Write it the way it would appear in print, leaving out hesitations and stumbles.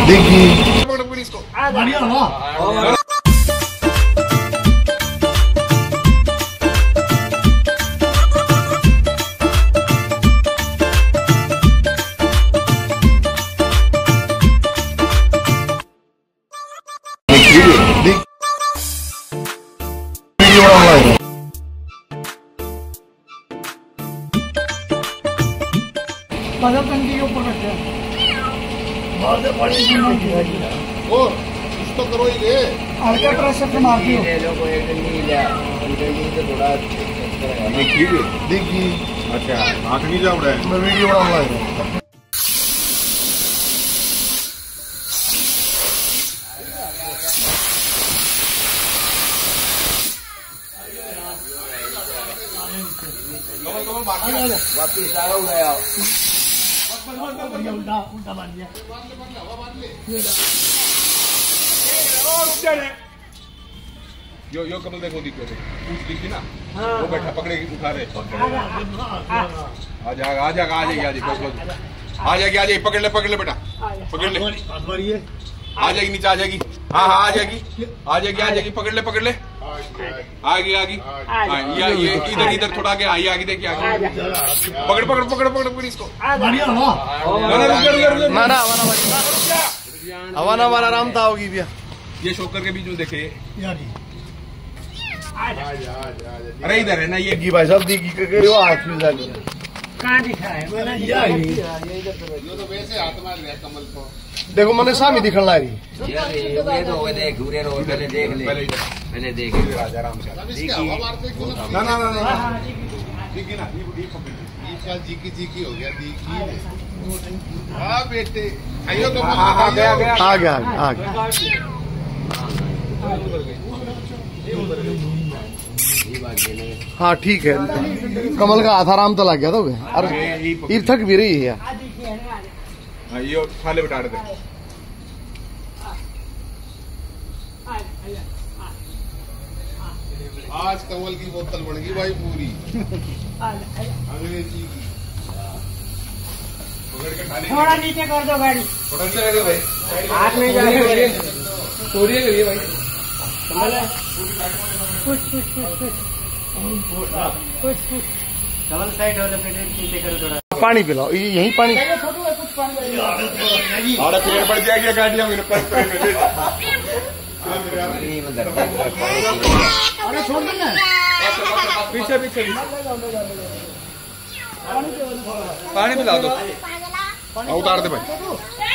देखिए बदल टंकी के ऊपर रखे बहुत बड़ी इसको करो ही ले हल्का प्रेशर से मार दियो देखिए अच्छा आँख नहीं जा रहा है मैं वीडियो बना रहा हूँ वापिस आ गया उल्टा बन गया यो कमल देखो दिख रहे पूछ दिखी ना वो बैठा पकड़े उठा रहे आ जाएगी पकड़ ले बेटा पकड़ ले आ जाएगी नीचे आ जाएगी हाँ आ जाएगी पकड़ ले आ गई ये इधर थोड़ा आगे आई आगे देखिए पकड़ इसको हवाना वाला आराम था होगी भैया ये शोकर के बीच में देखे अरे इधर है ना ये भाई साहब देखी कहाँ दिखा है ये तो वैसे हाथ मार गया कमल को देखो मैंने सामी दिखने ला रही पहले देख आराम से ना जी हो गया हाँ बेटे आ गया हाँ ठीक है कमल का हाथ आराम तो लग गया तो अरे ये थक भी रही है ये थाले बिठा रहे थे आज कमल की बोतल बन गई भाई पूरी अंग्रेजी की थोड़ा नीचे कर दो गाड़ी थोड़ा नीचे कर दो भाई हाथ में जाने चोरी करिए भाई कुछ डबल साइड वाले नीचे करो थोड़ा पानी पिलाओ यही पानी और पेड़ पड़ जाएगी गाड़ियां मेरे पास अरे छोड़ दो ना पीछे पानी पिला दो उतार दे भाई